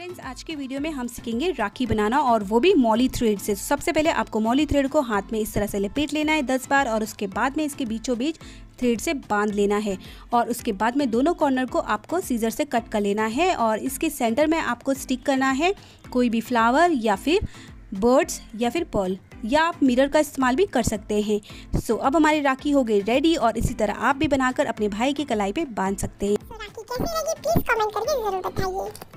Friends, आज के video में हम सीखेंगे राखी बनाना और वो भी मॉली थ्रेड से। सबसे पहले आपको मॉली थ्रेड को हाथ में इस तरह से लपेट लेना है 10 बार और उसके बाद में इसके बीचों बीच थ्रेड से बांध लेना है और उसके बाद में दोनों कॉर्नर को आपको सीजर से कट कर लेना है और इसके सेंटर में आपको स्टिक करना है कोई भी फ्लावर या फिर बर्ड्स या फिर पर्ल, या आप मिरर का इस्तेमाल भी कर सकते हैं। सो अब हमारी राखी हो गई रेडी और इसी तरह आप भी बनाकर अपने भाई की कलाई पे बांध सकते हैं। राखी कैसी लगी प्लीज कमेंट करके जरूर बताइए।